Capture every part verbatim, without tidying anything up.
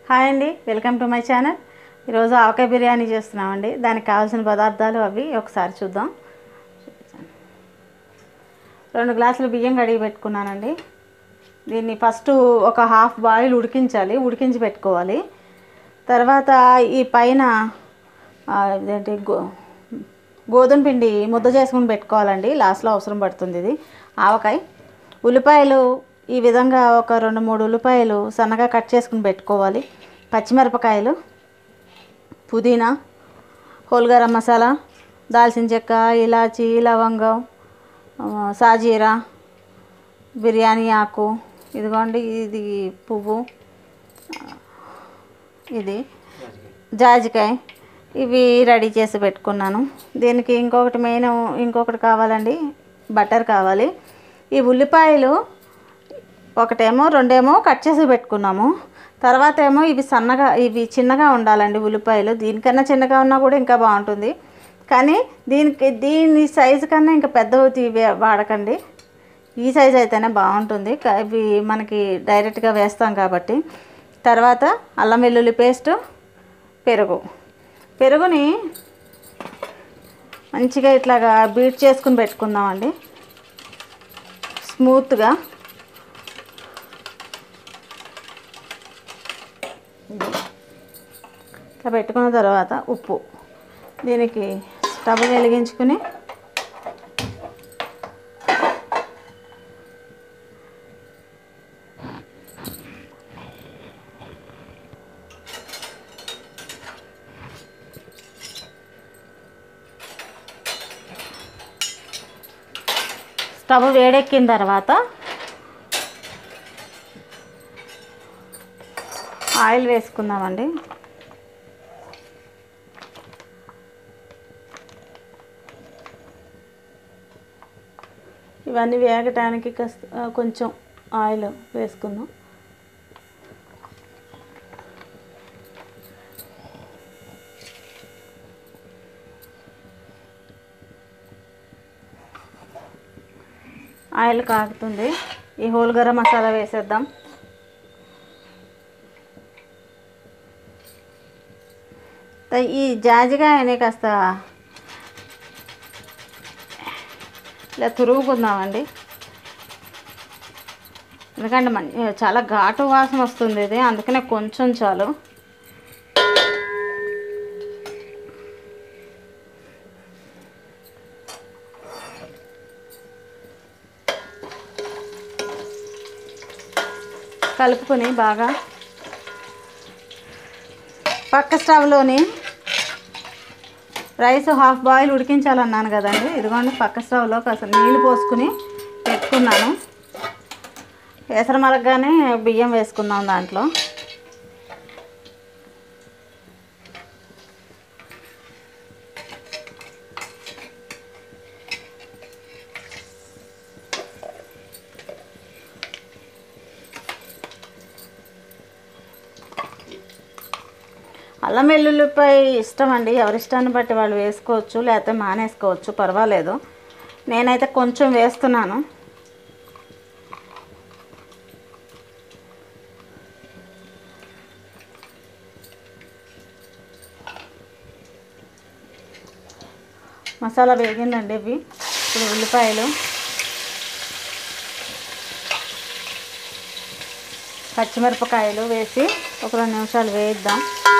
Hi అండి, welcome to my channel. ఈరోజు ఆవకాయ బిర్యానీ చేస్తున్నామండి. దానికి కావాల్సిన పదార్థాలు అవి ఒకసారి చూద్దాం. రెండు గ్లాసులు బియ్యం కడిగి పెట్టుకున్నానండి. దీన్ని ఫస్ట్ ఒక హాఫ్ బాయిల్ ఉడికించాలి, ఉడికించి పెట్టుకోవాలి. తర్వాత ఈ పైన ఇదేంటి గో గోధుమ పిండి ముద్ద చేసుకుని పెట్టుకోవాలండి. లాస్ట్లో అవసరం పడుతుంది ఇది. ఆవకాయ, ఉల్లిపాయలు ఈ విధంగా ఒక రెండు మూడు ఉల్లిపాయలు సన్నగా కట్ చేసుకుని పెట్టుకోవాలి. పచ్చిమిరపకాయలు, పుదీనా, హోల్ గరం మసాలా, దాల్చిన చెక్క, ఇలాచి, లవంగం, సాజీరా, బిర్యానీ ఆకు, ఇదిగోండి ఇది పువ్వు, ఇది జాజికాయ, ఇవి రెడీ చేసి పెట్టుకున్నాను. దీనికి ఇంకొకటి మెయిన్ ఇంకొకటి కావాలండి, బటర్ కావాలి. ఈ ఉల్లిపాయలు ఒకటేమో రెండేమో కట్ చేసి పెట్టుకున్నాము. తర్వాత ఏమో ఇవి సన్నగా ఇవి చిన్నగా ఉండాలండి ఉల్లిపాయలు. దీనికన్నా చిన్నగా ఉన్నా కూడా ఇంకా బాగుంటుంది, కానీ దీనికి దీని సైజు కన్నా ఇంకా పెద్దవి వాడకండి. ఈ సైజు అయితేనే బాగుంటుంది, ఇవి మనకి డైరెక్ట్గా వేస్తాం కాబట్టి. తర్వాత అల్లం వెల్లుల్లి పేస్ట్, పెరుగు పెరుగుని మంచిగా ఇట్లాగా బీట్ చేసుకుని పెట్టుకుందామండి స్మూత్గా. ఇట్లా పెట్టుకున్న తర్వాత ఉప్పు, దీనికి స్టవ్ వెలిగించుకుని స్టవ్ వేడెక్కిన తర్వాత ఆయిల్ వేసుకుందామండి. ఇవన్నీ వేగటానికి కాస్త కొంచెం ఆయిల్ వేసుకుందాం. ఆయిల్ కాగుతుంది, ఈ హోల్ గరం మసాలా వేసేద్దాం. ఈ జాజికాయని కాస్త ఇలా తురుగుకుందామండి, ఎందుకంటే మంచి చాలా ఘాటు వాసన వస్తుంది ఇది, అందుకనే కొంచెం చాలు. కలుపుకొని బాగా పక్క స్టవ్లోని రైస్ హాఫ్ బాయిల్ ఉడికించాలన్నాను కదండి. ఇదిగోండి పక్క స్టవ్లో కాస్త నీళ్ళు పోసుకుని పెట్టుకున్నాను. ఎసరు మరగగానే బియ్యం వేసుకుందాం దాంట్లో. అల్లం వెల్లుల్లిపాయ ఇష్టం అండి, ఎవరి ఇష్టాన్ని బట్టి వాళ్ళు వేసుకోవచ్చు, లేకపోతే మానేసుకోవచ్చు, పర్వాలేదు. నేనైతే కొంచెం వేస్తున్నాను. మసాలా వేగిందండి. ఇవి ఇప్పుడు ఉల్లిపాయలు, పచ్చిమిరపకాయలు వేసి ఒక రెండు నిమిషాలు వేయిద్దాం.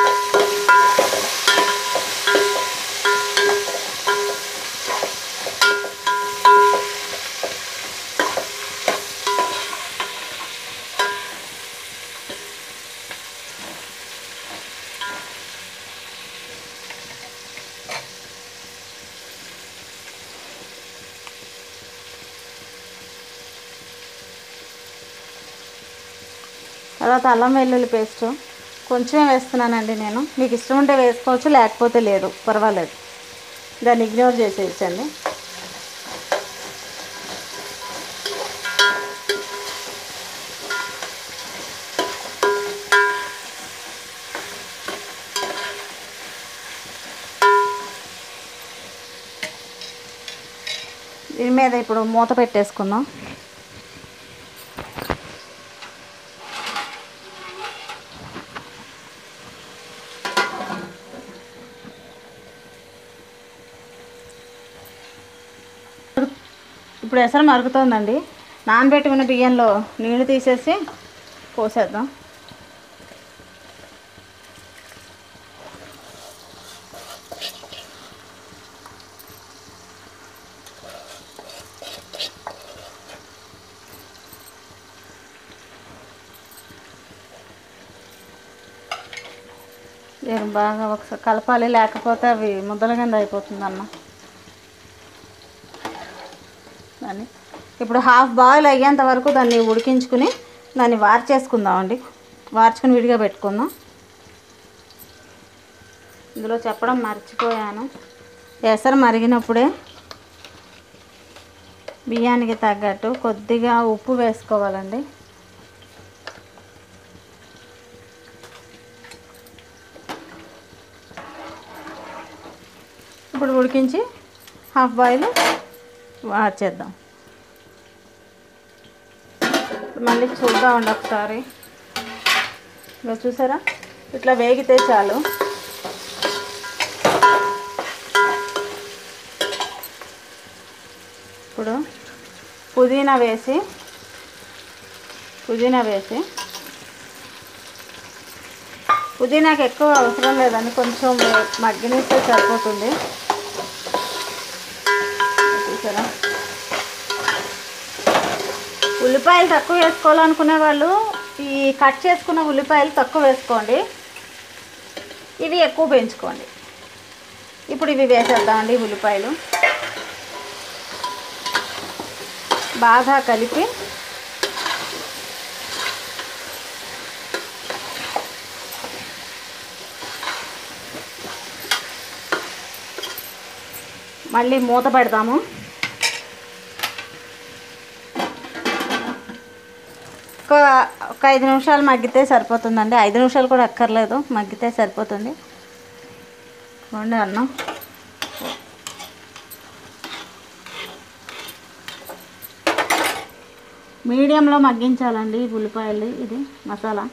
తర్వాత అల్లం వెల్లుల్లి పేస్ట్ కొంచెమే వేస్తున్నానండి నేను. మీకు ఇష్టం ఉంటే వేసుకోవచ్చు, లేకపోతే లేదు, పర్వాలేదు, దాన్ని ఇగ్నోర్ చేసేయచ్చండి. దీని మీద ఇప్పుడు మూత పెట్టేసుకుందాం. ఇప్పుడు ఎసరు మరుగుతోందండి. నానబెట్టుకున్న బియ్యంలో నీళ్లు తీసేసి పోసేద్దాం. నేను బాగా ఒకసారి కలపాలి, లేకపోతే అవి ముద్దల కింద అయిపోతుంది అన్నం. దాన్ని ఇప్పుడు హాఫ్ బాయిల్ అయ్యేంత వరకు దాన్ని ఉడికించుకుని దాన్ని వార్చేసుకుందామండి. వార్చుకుని విడిగా పెట్టుకుందాం. ఇందులో చెప్పడం మర్చిపోయాను, ఎసరు మరిగినప్పుడే బియ్యానికి తగ్గట్టు కొద్దిగా ఉప్పు వేసుకోవాలండి. ఇప్పుడు ఉడికించి హాఫ్ బాయిల్ వార్చేద్దాం. మళ్ళీ చూద్దామండి ఒకసారి. ఇలా చూసారా, ఇట్లా వేగితే చాలు. ఇప్పుడు పుదీనా వేసి పుదీనా వేసి పుదీనాకి ఎక్కువ అవసరం లేదండి, కొంచెం మగ్గనిస్తే సరిపోతుంది. చూసారా, ఉల్లిపాయలు తక్కువ వేసుకోవాలనుకునే వాళ్ళు ఈ కట్ చేసుకున్న ఉల్లిపాయలు తక్కువ వేసుకోండి, ఇవి ఎక్కువ పెంచుకోండి. ఇప్పుడు ఇవి వేసేద్దామండి. ఉల్లిపాయలు బాగా కలిపి మళ్ళీ మూత పెడతాము. ఒక ఒక ఐదు నిమిషాలు మగ్గితే సరిపోతుందండి. ఐదు నిమిషాలు కూడా అక్కర్లేదు, మగ్గితే సరిపోతుంది. వండి అన్నం మీడియంలో మగ్గించాలండి. ఉల్లిపాయలు, ఇది మసాలా,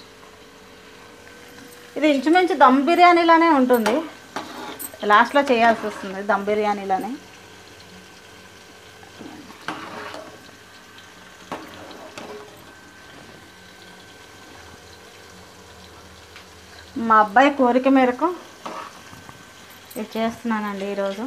ఇది ఇంచుమించు దమ్ బిర్యానీలానే ఉంటుంది. లాస్ట్లో చేయాల్సి వస్తుంది దమ్ బిర్యానీలానే. మా అబ్బాయి కోరిక మేరకు ఇది చేస్తున్నానండి ఈరోజు.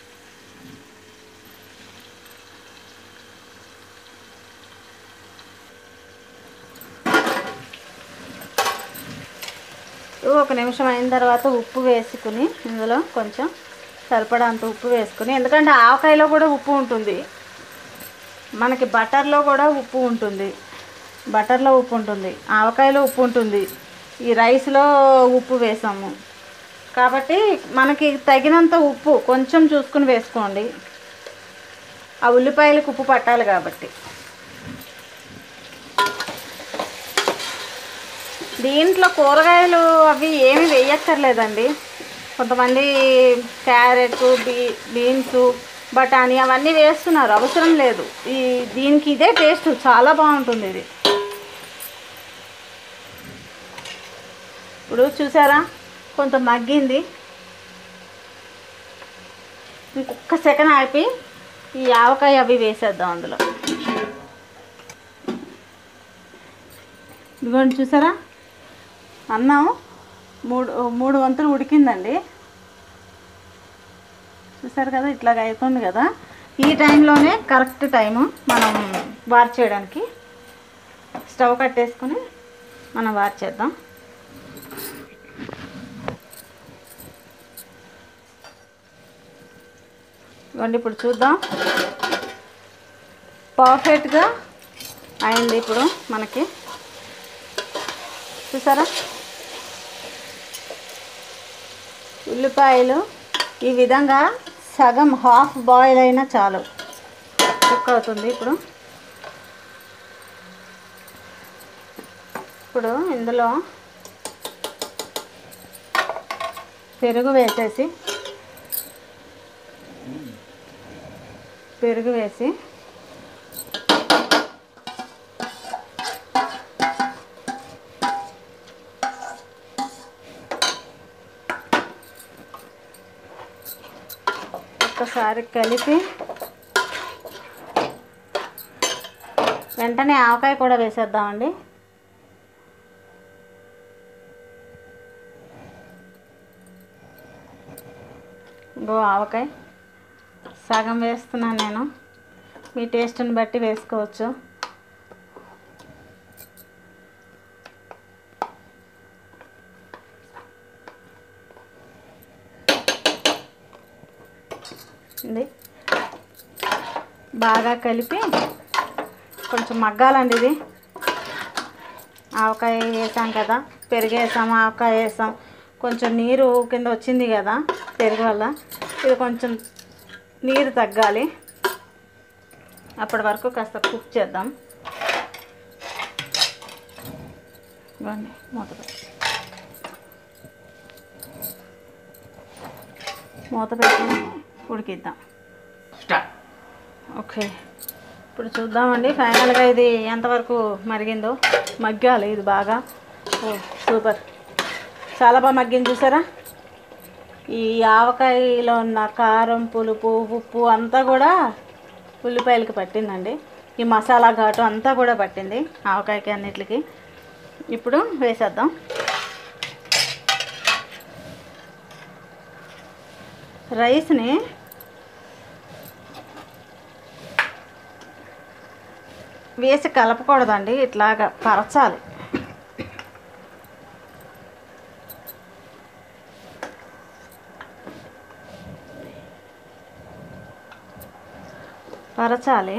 ఒక నిమిషం అయిన తర్వాత ఉప్పు వేసుకుని ఇందులో కొంచెం సరిపడంత ఉప్పు వేసుకుని, ఎందుకంటే ఆవకాయలో కూడా ఉప్పు ఉంటుంది, మనకి బటర్లో కూడా ఉప్పు ఉంటుంది, బటర్లో ఉప్పు ఉంటుంది, ఆవకాయలో ఉప్పు ఉంటుంది, ఈ రైస్లో ఉప్పు వేసాము కాబట్టి మనకి తగినంత ఉప్పు కొంచెం చూసుకుని వేసుకోండి. ఆ ఉల్లిపాయలకు ఉప్పు పట్టాలి కాబట్టి. దీంట్లో కూరగాయలు అవి ఏమి వేయక్కర్లేదండి. కొంతమంది క్యారెట్, బీ బీన్స్, బఠానీ అవన్నీ వేస్తున్నారు, అవసరం లేదు. ఈ దీనికి ఇదే టేస్ట్, చాలా బాగుంటుంది ఇది. ఇప్పుడు చూసారా, కొంత మగ్గింది. ఇంకొక సెకండ్ ఆపి ఈ ఆవకాయ అవి వేసేద్దాం అందులో. ఇదిగోండి చూసారా, అన్నం మూడు మూడు వంతులు ఉడికిందండి. చూసారు కదా, ఇట్లాగ అవుతుంది కదా. ఈ టైంలోనే కరెక్ట్ టైము మనం వార్ చేయడానికి. స్టవ్ కట్టేసుకొని మనం వార్ చేద్దాం. ఇవ్వండి, ఇప్పుడు చూద్దాం. పర్ఫెక్ట్గా అయింది ఇప్పుడు మనకి. చూసారా, ఉల్లిపాయలు ఈ విధంగా సగం హాఫ్ బాయిల్ అయినా చాలు, కుక్ అవుతుంది. ఇప్పుడు ఇప్పుడు ఇందులో పెరుగు వేసేసి పెరుగు వేసి ఒకసారి కలిపి వెంటనే ఆవకాయ కూడా వేసేద్దామండి. గో ఆవకాయ సగం వేస్తున్నాను నేను, మీ టేస్ట్ని బట్టి వేసుకోవచ్చు. ఇది బాగా కలిపి కొంచెం మగ్గాలండి. ఇది ఆవకాయ వేసాం కదా, పెరుగు వేసాం, ఆవకాయ వేసాం, కొంచెం నీరు కింద వచ్చింది కదా పెరుగు వల్ల, ఇది కొంచెం నీరు తగ్గాలి. అప్పటి వరకు కాస్త కుక్ చేద్దాం. ఇవ్వండి మూత పెట్టి మూత పెట్టి ఉడికిద్దాం. ఓకే, ఇప్పుడు చూద్దామండి ఫైనల్గా ఇది ఎంతవరకు మరిగిందో. మగ్గాలి ఇది బాగా. ఓ సూపర్, చాలా బాగా మగ్గింది చూసారా. ఈ ఆవకాయలో ఉన్న కారం, పులుపు, ఉప్పు అంతా కూడా ఉల్లిపాయలకి పట్టిందండి. ఈ మసాలా ఘాటు అంతా కూడా పట్టింది ఆవకాయకి అన్నిటికి. ఇప్పుడు వేసేద్దాం. రైస్ని వేసి కలపకూడదండి, ఇట్లాగా పరచాలి. పరచాలి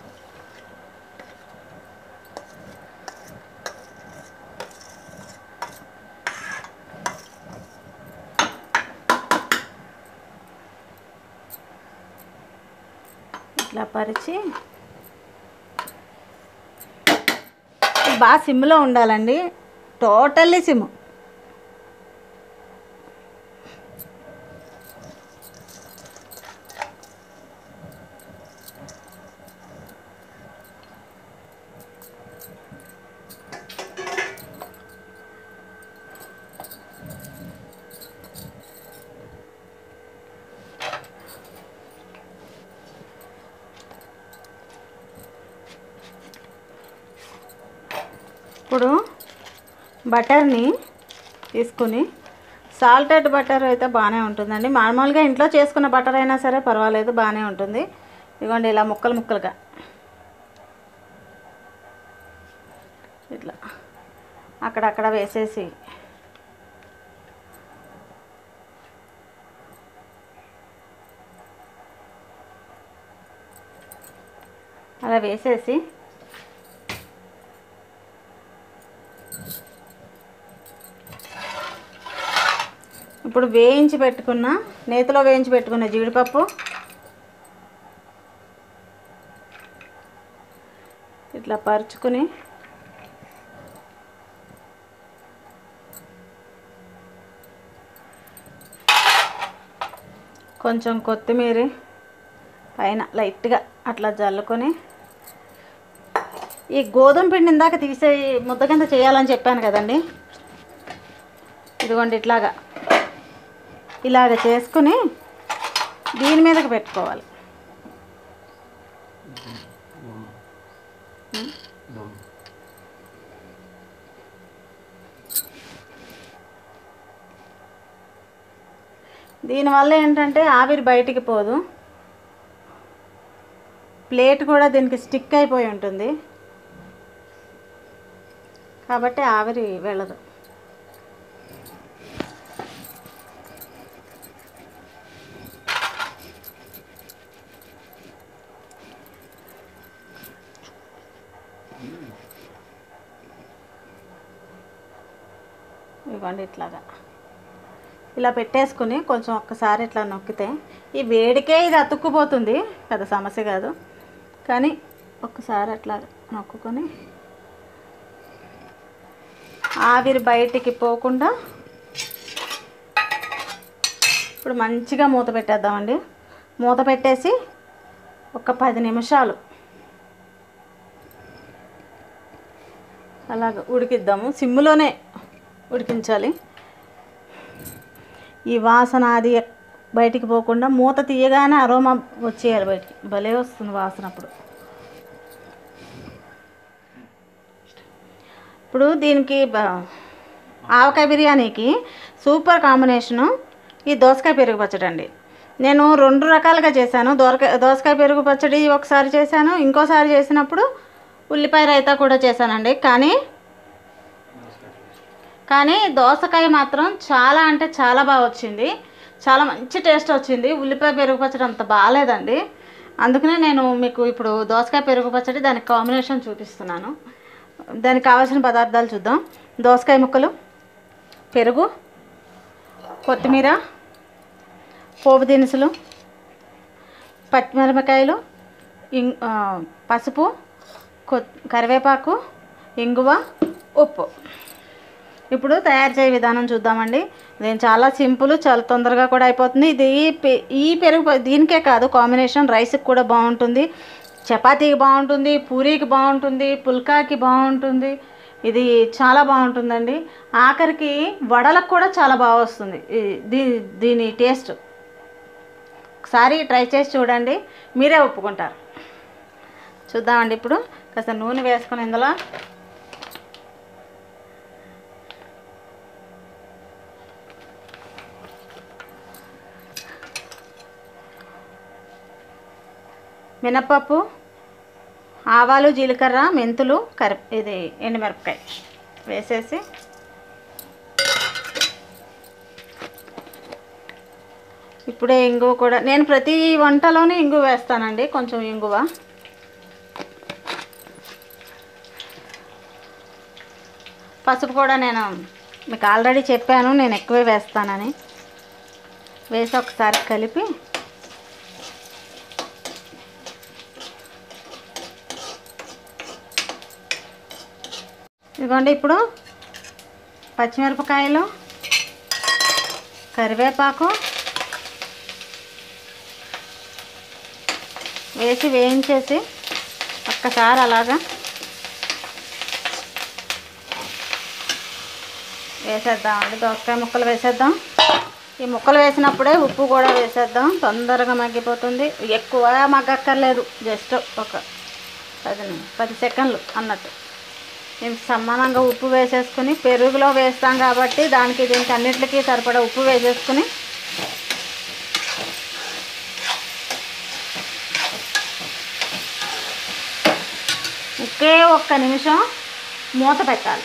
ఇట్లా పరిచి బాగా సిమ్లో ఉండాలండి, టోటల్లీ సిమ్. ఇప్పుడు బటర్ని తీసుకుని, సాల్టెడ్ బటర్ అయితే బాగానే ఉంటుందండి, మామూలుగా ఇంట్లో చేసుకున్న బటర్ అయినా సరే పర్వాలేదు, బాగానే ఉంటుంది. ఇదిగోండి ఇలా ముక్కలు ముక్కలుగా ఇట్లా అక్కడక్కడ వేసేసి అలా వేసేసి ఇప్పుడు వేయించి పెట్టుకున్న, నేతిలో వేయించి పెట్టుకున్న జీడిపప్పు ఇట్లా పరుచుకుని కొంచెం కొత్తిమీర పైన లైట్గా అట్లా జల్లుకొని, ఈ గోధుమ పిండి ఇందాక తీసే ముద్ద కింద చేయాలని చెప్పాను కదండి, ఇదిగోండి ఇట్లాగా ఇలాగ చేసుకుని దీని మీదకి పెట్టుకోవాలి. దీనివల్ల ఏంటంటే ఆవిరి బయటికి పోదు, ప్లేట్ కూడా దీనికి స్టిక్ అయిపోయి ఉంటుంది కాబట్టి ఆవిరి వెళ్ళదు. ఇవ్వండి ఇట్లాగా ఇలా పెట్టేసుకుని కొంచెం ఒక్కసారి ఇట్లా నొక్కితే, ఈ వేడికే ఇది అతుక్కుపోతుంది, పెద్ద సమస్య కాదు, కానీ ఒక్కసారి అట్లా నొక్కుకొని ఆవిరి బయటికి పోకుండా ఇప్పుడు మంచిగా మూత పెట్టేద్దామండి. మూత పెట్టేసి ఒక పది నిమిషాలు అలాగ ఉడికిద్దాము. సిమ్లోనే ఉడికించాలి. ఈ వాసన అది బయటికి పోకుండా మూత తీయగానే అరోమా వచ్చేయాలి బయటికి, భలే వస్తుంది వాసన. అప్పుడు ఇప్పుడు దీనికి ఆవకాయ బిర్యానీకి సూపర్ కాంబినేషను ఈ దోసకాయ పెరుగు పచ్చడి అండి. నేను రెండు రకాలుగా చేశాను. దోరకాయ దోసకాయ పెరుగు పచ్చడి ఒకసారి చేశాను, ఇంకోసారి చేసినప్పుడు ఉల్లిపాయ రైతా కూడా చేశానండి. కానీ కానీ దోసకాయ మాత్రం చాలా అంటే చాలా బాగా వచ్చింది, చాలా మంచి టేస్ట్ వచ్చింది. ఉల్లిపాయ పెరుగు పచ్చడి అంత బాగాలేదండి. అందుకనే నేను మీకు ఇప్పుడు దోసకాయ పెరుగు పచ్చడి దానికి కాంబినేషన్ చూపిస్తున్నాను. దానికి కావాల్సిన పదార్థాలు చూద్దాం. దోసకాయ ముక్కలు, పెరుగు, కొత్తిమీర, పోపు దినుసులు, పచ్చిమిరపకాయలు, ఇంగ్ పసుపు, కొ కరివేపాకు, ఇంగువ, ఉప్పు. ఇప్పుడు తయారు చేయ విధానం చూద్దామండి. నేను చాలా సింపుల్, చాలా తొందరగా కూడా అయిపోతుంది. ఇది ఈ పెరుగు దీనికే కాదు, కాంబినేషన్ రైస్కి కూడా బాగుంటుంది, చపాతీకి బాగుంటుంది, పూరీకి బాగుంటుంది, పుల్కాకి బాగుంటుంది. ఇది చాలా బాగుంటుందండి. ఆఖరికి వడలకు కూడా చాలా బాగా వస్తుంది దీ దీని టేస్ట్. ఒకసారి ట్రై చేసి చూడండి, మీరే ఒప్పుకుంటారు. చూద్దామండి. ఇప్పుడు కాస్త నూనె వేసుకొని ఇందులో మినపప్పు, ఆవాలు, జీలకర్ర, మెంతులు, కరి ఇది ఎండుమిరపకాయ వేసేసి ఇప్పుడే ఇంగువ కూడా, నేను ప్రతి వంటలోనే ఇంగువ వేస్తానండి, కొంచెం ఇంగువ. పసుపు కూడా నేను మీకు ఆల్రెడీ చెప్పాను, నేను ఎక్కువే వేస్తానని. వేసి ఒకసారి కలిపి ఇదిగోండి. ఇప్పుడు పచ్చిమిరపకాయలు, కరివేపాకు వేసి వేయించేసి ఒక్కసారి అలాగా వేసేద్దామండి. దోసకాయ ముక్కలు వేసేద్దాం. ఈ ముక్కలు వేసినప్పుడే ఉప్పు కూడా వేసేద్దాం, తొందరగా మగ్గిపోతుంది. ఎక్కువ మగ్గక్కర్లేదు, జస్ట్ ఒక పది పది సెకండ్లు అన్నట్టు. మేము సమానంగా ఉప్పు వేసేసుకుని, పెరుగులో వేస్తాం కాబట్టి దానికి దీనికి అన్నిటికీ సరిపడా ఉప్పు వేసేసుకుని ఒకే ఒక్క నిమిషం మూత పెట్టాలి.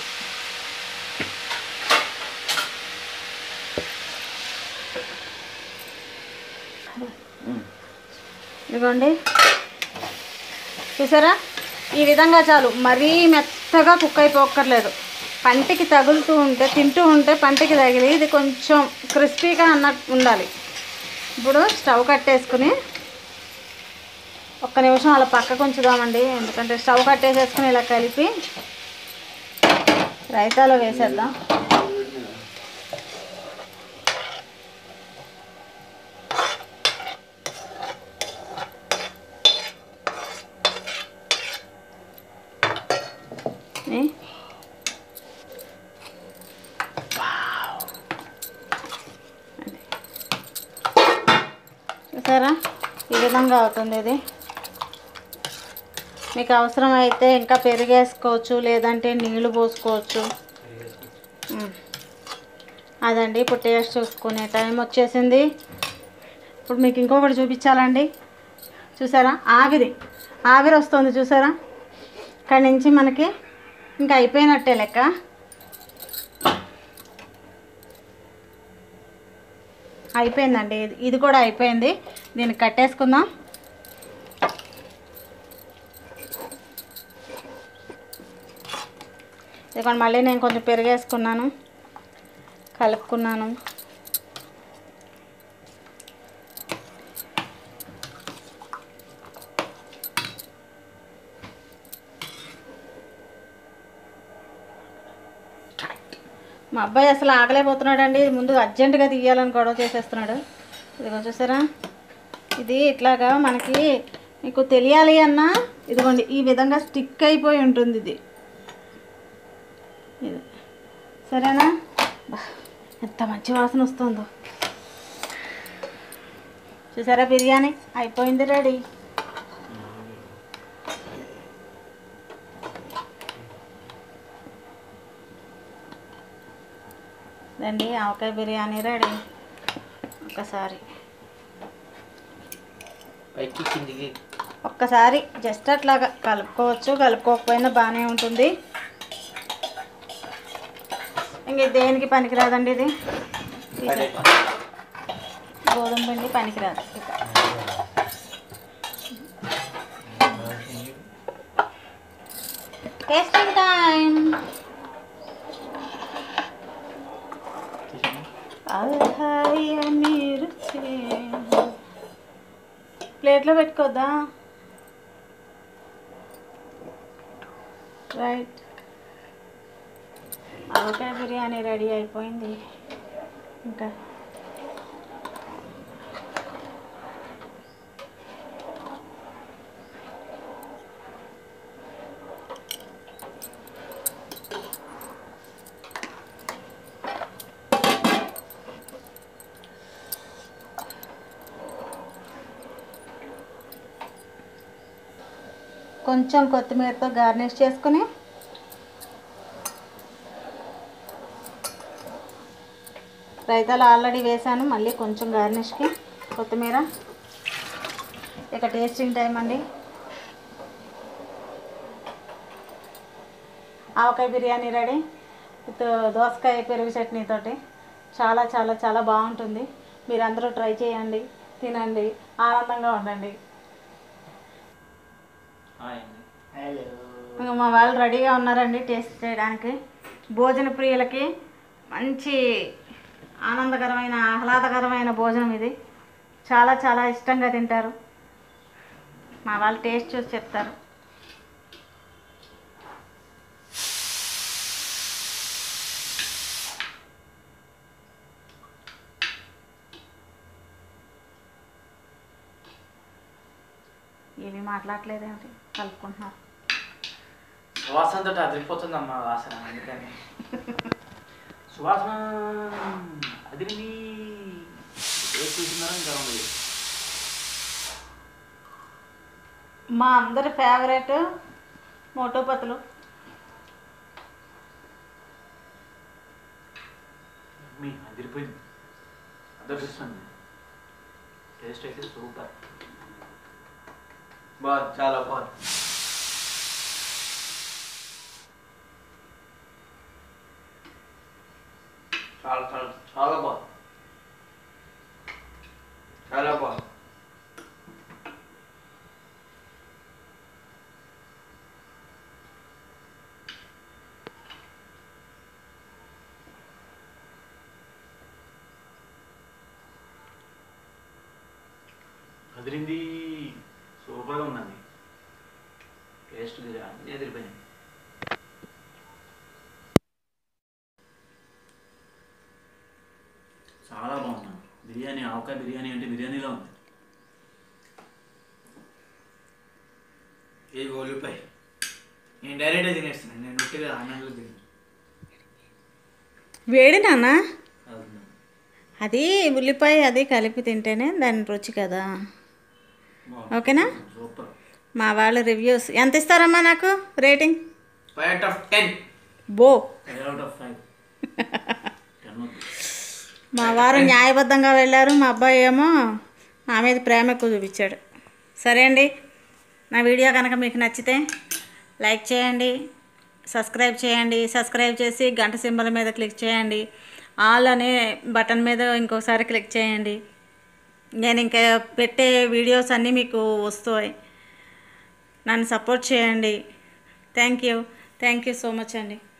ఇదిగోండి, చూసారా? ఈ విధంగా చాలు, మరీ మెత్తగా కుక్ అయిపోక్కర్లేదు. పంటికి తగులుతూ ఉంటే, తింటూ ఉంటే పంటికి తగిలి ఇది కొంచెం క్రిస్పీగా అన్నట్టు ఉండాలి. ఇప్పుడు స్టవ్ కట్టేసుకుని ఒక్క నిమిషం అలా పక్కకు ఉంచుదామండి. ఎందుకంటే స్టవ్ కట్టేసేసుకుని ఇలా కలిపి రైతాలో వేసేద్దాం. చూసారా? ఈ విధంగా అవుతుంది. ఇది మీకు అవసరమైతే ఇంకా పెరిగేసుకోవచ్చు, లేదంటే నీళ్లు పోసుకోవచ్చు. అదండి, ఇప్పుడు టేస్ట్ చూసుకునే టైం వచ్చేసింది. ఇప్పుడు మీకు ఇంకొకటి చూపించాలండి. చూసారా? ఆవిరి ఆవిరి వస్తుంది, చూసారా? ఇక్కడి నుంచి మనకి ఇంకా అయిపోయినట్టే లెక్క. అయిపోయిందండి, ఇది ఇది కూడా అయిపోయింది. దీన్ని కట్టేసుకుందాం. ఇదిగోండి, మళ్ళీ నేను కొంచెం పెరిగేసుకున్నాను, కలుపుకున్నాను. మా అబ్బాయి అసలు ఆగలేకపోతున్నాడండి. ముందు అర్జెంటుగా తీయాలని గొడవ చేసేస్తున్నాడు. ఇదిగో చూసారా? ఇది ఇట్లాగా మనకి మీకు తెలియాలి అన్నా ఇదిగోండి ఈ విధంగా స్టిక్ అయిపోయి ఉంటుంది ఇది. ఇది సరేనా? ఎంత మంచి వాసన వస్తుందో చూసారా? బిర్యానీ అయిపోయింది, రెడీ. రండి ఆవకాయ బిర్యానీ రెడీ. ఒక్కసారి పైకి కిందికి ఒక్కసారి జస్ట్ అట్లాగా కలుపుకోవచ్చు, కలుపుకోకపోయినా బాగానే ఉంటుంది. ఇంక దేనికి పనికిరాదండి ఇది. గోధుమ పిండి పనికిరాదు. Tasting time. ప్లేట్లో పెట్టుకోద్దా? రైట్, ఆవకాయ బిర్యానీ రెడీ అయిపోయింది. ఇంకా కొంచెం కొత్తిమీరతో గార్నిష్ చేసుకుని రైతాలు ఆల్రెడీ వేసాను, మళ్ళీ కొంచెం గార్నిష్కి కొత్తిమీర. ఇక టేస్టింగ్ టైం అండి. ఆవకాయ బిర్యానీ రెడీ విత్ దోసకాయ పెరుగు చట్నీతోటి. చాలా చాలా చాలా బాగుంటుంది. మీరందరూ ట్రై చేయండి, తినండి, ఆనందంగా ఉండండి. ఇంకా మా వాళ్ళు రెడీగా ఉన్నారండి టేస్ట్ చేయడానికి. భోజన ప్రియులకి మంచి ఆనందకరమైన ఆహ్లాదకరమైన భోజనం ఇది. చాలా చాలా ఇష్టంగా తింటారు. మా వాళ్ళు టేస్ట్ చూసి చెప్తారు. ఏమీ మాట్లాడలేదేమిటి, కలుపుకుంటున్నారు. సువాసనతో అదిరిపోతుందమ్మా వాసన. అందుకని సువాసన అదిరింది. చూస్తున్నారా ఇంకా ఉంది. మా అందరి ఫేవరెట్ మోటోపతులు. మీ అదిరిపోయింది, అదృష్టండి. టేస్ట్ అయితే సూపర్, బాగుంది, చాలా బాగుంది. చాలా చాలా చాలా బాగుంది, చాలా బాగుంది. అదిరింది, సూపర్గా ఉందండి. టేస్ట్ అన్నీ అదిరిపోయింది. చాలా బాగుంది బిర్యానీ. ఆవకాయ బిర్యానీ అంటే బిర్యానీలో ఉంది. ఏ గోలుపాయి నేను డైరెక్ట్గా తినేస్తున్నాను. నేను ఉట్టిగా ఆనందంలో తిన్నాను. వేడి నాన్న, అది ఉల్లిపాయ అది కలిపి తింటేనే దాని రుచి కదా. ఓకేనా? సూపర్. మా వాళ్ళ రివ్యూస్ ఎంత ఇస్తారమ్మా నాకు rating? Five out of ten. బో ఫైవ్ అవుట్ ఆఫ్ ఫైవ్. మా వారు న్యాయబద్ధంగా వెళ్ళారు, మా అబ్బాయి ఏమో నా మీద ప్రేమ ఎక్కువ చూపించాడు. సరే అండి, నా వీడియో కనుక మీకు నచ్చితే లైక్ చేయండి, సబ్స్క్రైబ్ చేయండి. సబ్స్క్రైబ్ చేసి గంట సింబల్ మీద క్లిక్ చేయండి. ఆల్ అనే బటన్ మీద ఇంకోసారి క్లిక్ చేయండి. నేను ఇంకా పెట్టే వీడియోస్ అన్నీ మీకు వస్తాయి. నన్ను సపోర్ట్ చేయండి. Thank you thank you so much అండి.